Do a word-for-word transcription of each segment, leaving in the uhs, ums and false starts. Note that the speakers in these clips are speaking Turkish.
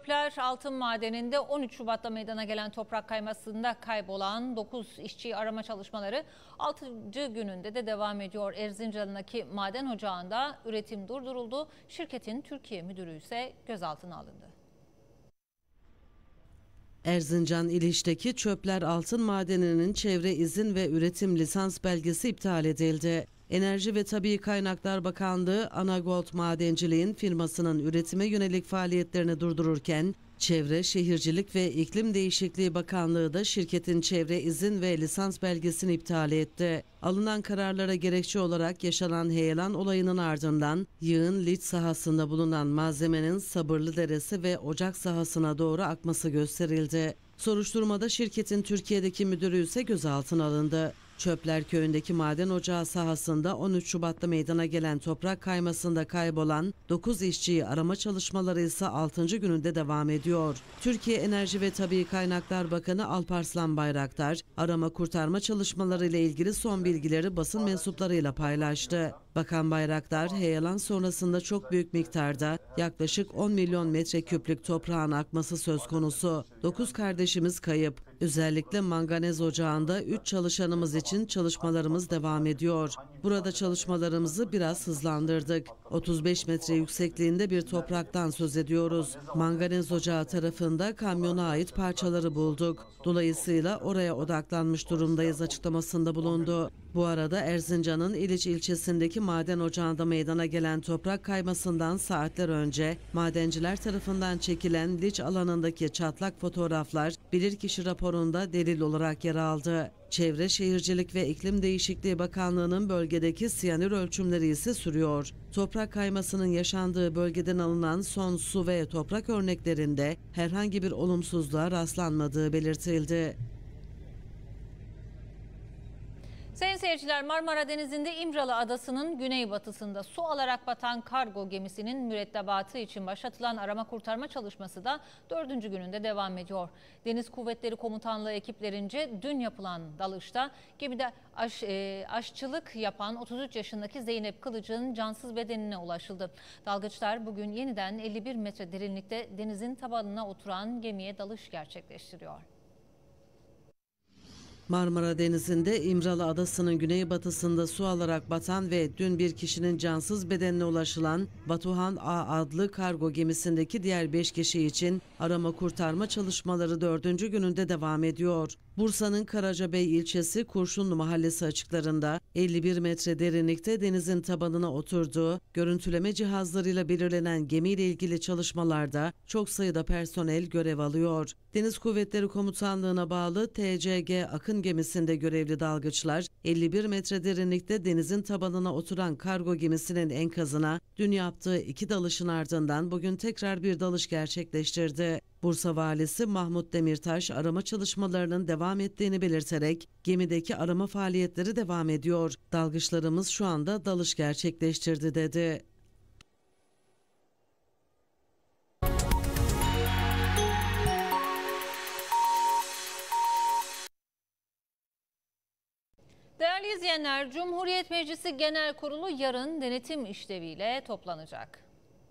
Çöpler Altın Madeni'nde on üç Şubat'ta meydana gelen toprak kaymasında kaybolan dokuz işçiyi arama çalışmaları altıncı gününde de devam ediyor. Erzincan'daki maden ocağında üretim durduruldu. Şirketin Türkiye müdürü ise gözaltına alındı. Erzincan İliş'teki Çöpler Altın Madeni'nin çevre izin ve üretim lisans belgesi iptal edildi. Enerji ve Tabii Kaynaklar Bakanlığı Anagold Madenciliğin firmasının üretime yönelik faaliyetlerini durdururken, Çevre, Şehircilik ve İklim Değişikliği Bakanlığı da şirketin çevre izin ve lisans belgesini iptal etti. Alınan kararlara gerekçe olarak yaşanan heyelan olayının ardından yığın liç sahasında bulunan malzemenin Sabırlıderesi ve Ocak sahasına doğru akması gösterildi. Soruşturmada şirketin Türkiye'deki müdürü ise gözaltına alındı. Çöpler Köyü'ndeki maden ocağı sahasında on üç Şubat'ta meydana gelen toprak kaymasında kaybolan dokuz işçiyi arama çalışmaları ise altıncı gününde devam ediyor. Türkiye Enerji ve Tabii Kaynaklar Bakanı Alparslan Bayraktar, arama kurtarma çalışmaları ile ilgili son bilgileri basın mensuplarıyla paylaştı. Bakan Bayraktar, heyelan sonrasında çok büyük miktarda yaklaşık on milyon metreküplük toprağın akması söz konusu. dokuz kardeşimiz kayıp. Özellikle manganez ocağında üç çalışanımız için çalışmalarımız devam ediyor. Burada çalışmalarımızı biraz hızlandırdık. otuz beş metre yüksekliğinde bir topraktan söz ediyoruz. Manganez ocağı tarafında kamyona ait parçaları bulduk. Dolayısıyla oraya odaklanmış durumdayız açıklamasında bulundu. Bu arada Erzincan'ın İliç ilçesindeki maden ocağında meydana gelen toprak kaymasından saatler önce madenciler tarafından çekilen liç alanındaki çatlak fotoğraflar bilirkişi raporunda delil olarak yer aldı. Çevre, Şehircilik ve İklim Değişikliği Bakanlığı'nın bölgedeki siyanür ölçümleri ise sürüyor. Toprak kaymasının yaşandığı bölgeden alınan son su ve toprak örneklerinde herhangi bir olumsuzluğa rastlanmadığı belirtildi. Sayın seyirciler, Marmara Denizi'nde İmralı Adası'nın güneybatısında su alarak batan kargo gemisinin mürettebatı için başlatılan arama kurtarma çalışması da dördüncü gününde devam ediyor. Deniz Kuvvetleri Komutanlığı ekiplerince dün yapılan dalışta gemide aş, e, aşçılık yapan otuz üç yaşındaki Zeynep Kılıç'ın cansız bedenine ulaşıldı. Dalgıçlar bugün yeniden elli bir metre derinlikte denizin tabanına oturan gemiye dalış gerçekleştiriyor. Marmara Denizi'nde İmralı Adası'nın güneybatısında su alarak batan ve dün bir kişinin cansız bedenine ulaşılan Batuhan A adlı kargo gemisindeki diğer beş kişi için arama kurtarma çalışmaları dördüncü gününde devam ediyor. Bursa'nın Karacabey ilçesi Kurşunlu Mahallesi açıklarında elli bir metre derinlikte denizin tabanına oturduğu görüntüleme cihazlarıyla belirlenen gemiyle ilgili çalışmalarda çok sayıda personel görev alıyor. Deniz Kuvvetleri Komutanlığı'na bağlı T C G Akın gemisinde görevli dalgıçlar elli bir metre derinlikte denizin tabanına oturan kargo gemisinin enkazına dün yaptığı iki dalışın ardından bugün tekrar bir dalış gerçekleştirdi. Bursa Valisi Mahmut Demirtaş arama çalışmalarının devam ettiğini belirterek gemideki arama faaliyetleri devam ediyor. Dalgıçlarımız şu anda dalış gerçekleştirdi dedi. Değerli izleyenler, Cumhuriyet Meclisi Genel Kurulu yarın denetim işleviyle toplanacak.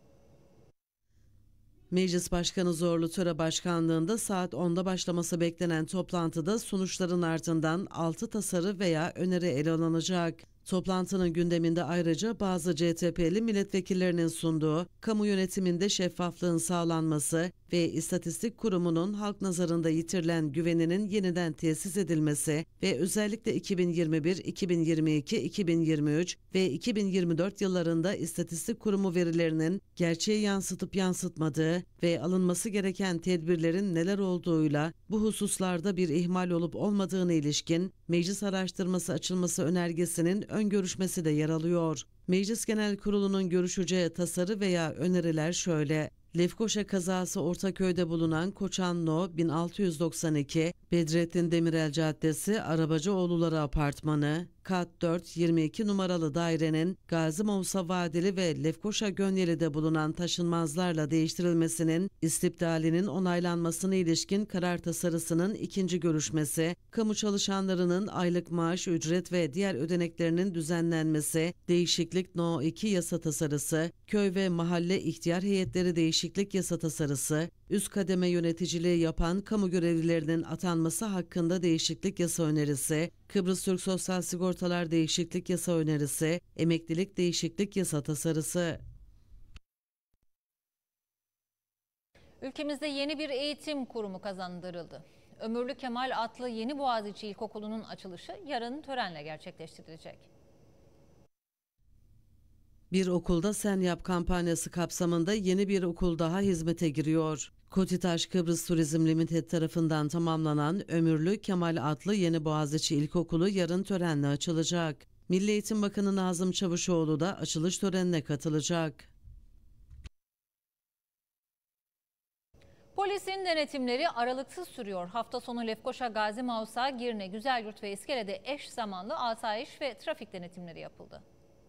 Meclis Başkanı Zorlu Töre Başkanlığında saat onda başlaması beklenen toplantıda sonuçların ardından altı tasarı veya öneri ele alınacak. Toplantının gündeminde ayrıca bazı C H P'li milletvekillerinin sunduğu kamu yönetiminde şeffaflığın sağlanması ve İstatistik Kurumu'nun halk nazarında yitirilen güveninin yeniden tesis edilmesi ve özellikle iki bin yirmi bir, iki bin yirmi iki, iki bin yirmi üç ve iki bin yirmi dört yıllarında İstatistik Kurumu verilerinin gerçeği yansıtıp yansıtmadığı ve alınması gereken tedbirlerin neler olduğuyla bu hususlarda bir ihmal olup olmadığına ilişkin meclis araştırması açılması önergesinin ön görüşmesi de yer alıyor. Meclis Genel Kurulu'nun görüşeceği tasarı veya öneriler şöyle: Lefkoşa kazası Ortaköy'de bulunan Koçan No bin altı yüz doksan iki, Bedrettin Demirel Caddesi Arabacıoğulları Apartmanı, kat dört yirmi iki numaralı dairenin Gazi Mavsa Vadili ve Lefkoşa Gönyeli'de bulunan taşınmazlarla değiştirilmesinin istipdalinin onaylanmasına ilişkin karar tasarısının ikinci görüşmesi, kamu çalışanlarının aylık maaş, ücret ve diğer ödeneklerinin düzenlenmesi, değişiklik No iki yasa tasarısı, köy ve mahalle ihtiyar heyetleri değişiklik yasa tasarısı, üst kademe yöneticiliği yapan kamu görevlilerinin atanması hakkında değişiklik yasa önerisi, Kıbrıs Türk Sosyal Sigortalar Değişiklik Yasa önerisi, emeklilik değişiklik yasa tasarısı. Ülkemizde yeni bir eğitim kurumu kazandırıldı. Ömürlü Kemal adlı Yeni Boğaziçi İlkokulu'nun açılışı yarın törenle gerçekleştirilecek. Bir okulda sen yap kampanyası kapsamında yeni bir okul daha hizmete giriyor. Kotitaş Kıbrıs Turizm Limited tarafından tamamlanan Ömürlü Kemal adlı Yeni Boğaziçi İlkokulu yarın törenle açılacak. Milli Eğitim Bakanı Nazım Çavuşoğlu da açılış törenine katılacak. Polisin denetimleri aralıksız sürüyor. Hafta sonu Lefkoşa, Gazi Mausa, Girne, Güzelyurt ve İskele'de eş zamanlı asayiş ve trafik denetimleri yapıldı.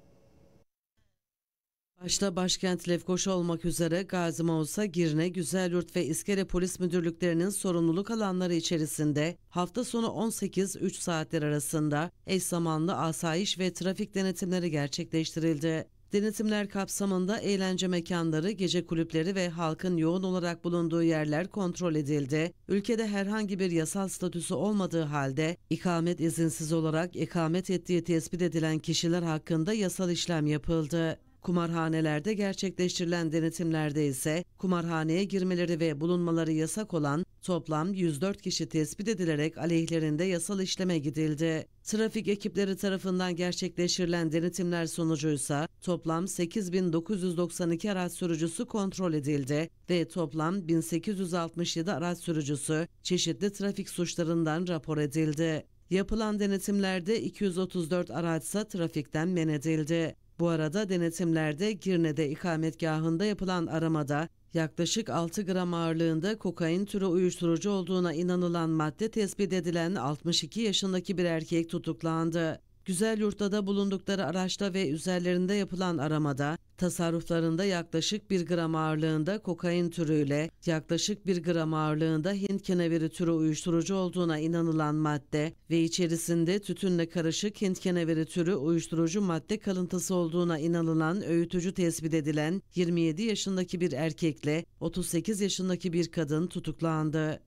Başta başkent Lefkoşa olmak üzere Gazi Mausa, Girne, Güzelyurt ve İskele Polis Müdürlüklerinin sorumluluk alanları içerisinde hafta sonu on sekiz üç saatler arasında eş zamanlı asayiş ve trafik denetimleri gerçekleştirildi. Denetimler kapsamında eğlence mekanları, gece kulüpleri ve halkın yoğun olarak bulunduğu yerler kontrol edildi. Ülkede herhangi bir yasal statüsü olmadığı halde ikamet izinsiz olarak ikamet ettiği tespit edilen kişiler hakkında yasal işlem yapıldı. Kumarhanelerde gerçekleştirilen denetimlerde ise kumarhaneye girmeleri ve bulunmaları yasak olan toplam yüz dört kişi tespit edilerek aleyhlerinde yasal işleme gidildi. Trafik ekipleri tarafından gerçekleştirilen denetimler sonucuysa toplam sekiz bin dokuz yüz doksan iki araç sürücüsü kontrol edildi ve toplam bin sekiz yüz altmış yedi araç sürücüsü çeşitli trafik suçlarından rapor edildi. Yapılan denetimlerde iki yüz otuz dört araçsa trafikten men edildi. Bu arada denetimlerde Girne'de ikametgahında yapılan aramada yaklaşık altı gram ağırlığında kokain türü uyuşturucu olduğuna inanılan madde tespit edilen altmış iki yaşındaki bir erkek tutuklandı. Güzelyurt'ta da bulundukları araçta ve üzerlerinde yapılan aramada tasarruflarında yaklaşık bir gram ağırlığında kokain türüyle yaklaşık bir gram ağırlığında Hint keneviri türü uyuşturucu olduğuna inanılan madde ve içerisinde tütünle karışık Hint keneviri türü uyuşturucu madde kalıntısı olduğuna inanılan öğütücü tespit edilen yirmi yedi yaşındaki bir erkekle otuz sekiz yaşındaki bir kadın tutuklandı.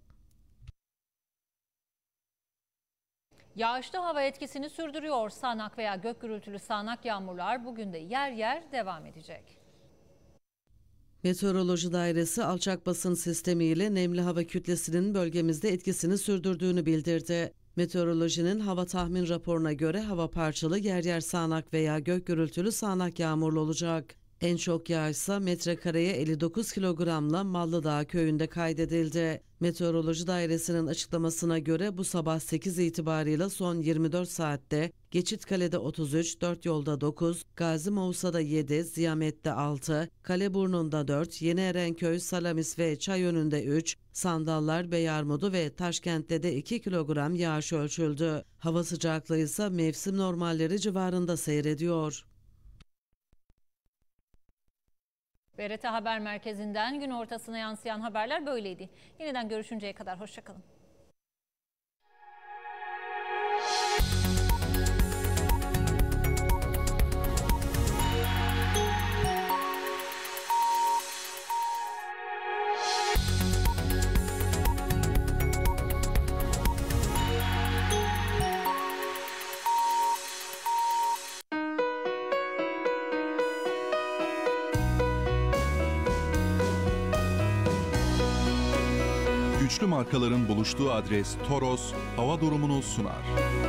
Yağışlı hava etkisini sürdürüyor. Sağanak veya gök gürültülü sağanak yağmurlar bugün de yer yer devam edecek. Meteoroloji Dairesi alçak basınç sistemiyle nemli hava kütlesinin bölgemizde etkisini sürdürdüğünü bildirdi. Meteorolojinin hava tahmin raporuna göre hava parçalı yer yer sağanak veya gök gürültülü sağanak yağmurlu olacak. En çok yağışsa metrekareye elli dokuz kilogramla Mallıdağ köyünde kaydedildi. Meteoroloji Dairesi'nin açıklamasına göre bu sabah sekiz itibarıyla son yirmi dört saatte Geçitkale'de otuz üç, dört yolda dokuz, Gazi Mausa'da yedi, Ziyamet'te altı, Kaleburnu'nda dört, Yeni Erenköy, Salamis ve Çayönü'nde üç, Sandallar, Beyarmudu ve Taşkent'te de iki kilogram yağış ölçüldü. Hava sıcaklığı ise mevsim normalleri civarında seyrediyor. B R T Haber Merkezi'nden gün ortasına yansıyan haberler böyleydi. Yeniden görüşünceye kadar hoşçakalın. Güçlü markaların buluştuğu adres Toros, hava durumunu sunar.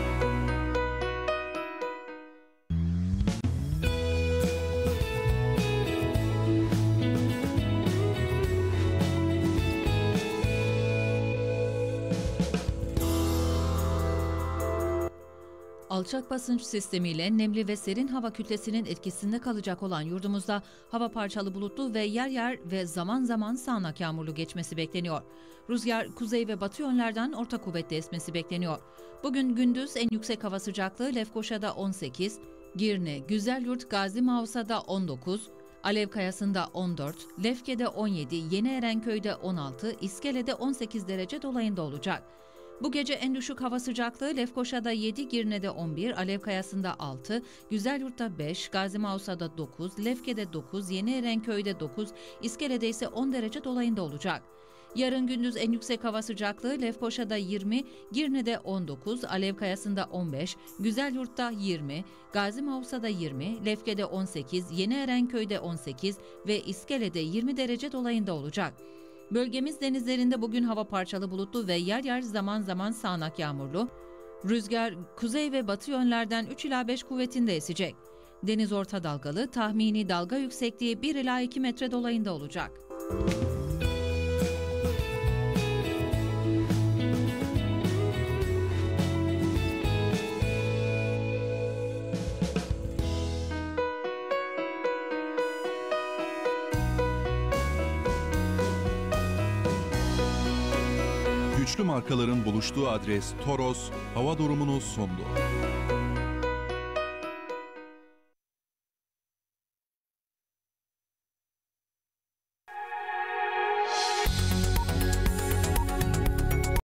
Alçak basınç sistemiyle nemli ve serin hava kütlesinin etkisinde kalacak olan yurdumuzda hava parçalı bulutlu ve yer yer ve zaman zaman sağanak yağmurlu geçmesi bekleniyor. Rüzgar kuzey ve batı yönlerden orta kuvvetli esmesi bekleniyor. Bugün gündüz en yüksek hava sıcaklığı Lefkoşa'da on sekiz, Girne, Güzelyurt, Gazi Mausa'da on dokuz, Alevkayası'nda on dört, Lefke'de on yedi, Yeni Erenköy'de on altı, İskele'de on sekiz derece dolayında olacak. Bu gece en düşük hava sıcaklığı Lefkoşa'da yedi, Girne'de on bir, Alevkayası'nda altı, Güzelyurt'ta beş, Gazi Mausa'da dokuz, Lefke'de dokuz, Yeni Erenköy'de dokuz, İskele'de ise on derece dolayında olacak. Yarın gündüz en yüksek hava sıcaklığı Lefkoşa'da yirmi, Girne'de on dokuz, Alevkayası'nda on beş, Güzelyurt'ta yirmi, Gazi Mavsa'da yirmi, Lefke'de on sekiz, Yeni Erenköy'de on sekiz ve İskele'de yirmi derece dolayında olacak. Bölgemiz denizlerinde bugün hava parçalı bulutlu ve yer yer zaman zaman sağanak yağmurlu. Rüzgar kuzey ve batı yönlerden üç ila beş kuvvetinde esecek. Deniz orta dalgalı, tahmini dalga yüksekliği bir ila iki metre dolayında olacak. Güçlü markaların buluştuğu adres Toros hava durumunu sundu.